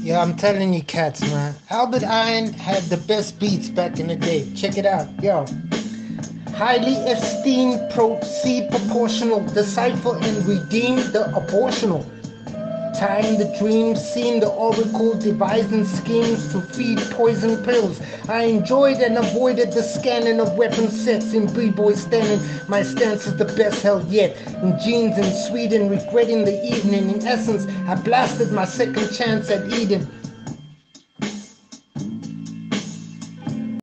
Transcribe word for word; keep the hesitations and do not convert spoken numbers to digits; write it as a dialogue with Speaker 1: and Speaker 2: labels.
Speaker 1: Yeah, I'm telling you, cats, man. Albert Iron had the best beats back in the day. Check it out, yo. Highly esteemed, proceed proportional, decipher and redeem the abortional. Time the dreams, seeing the oracle, devising schemes to feed poison pills. I enjoyed and avoided the scanning of weapon sets in b-boy standing. My stance is the best held yet. In jeans in Sweden, regretting the evening. In essence, I blasted my second chance at Eden.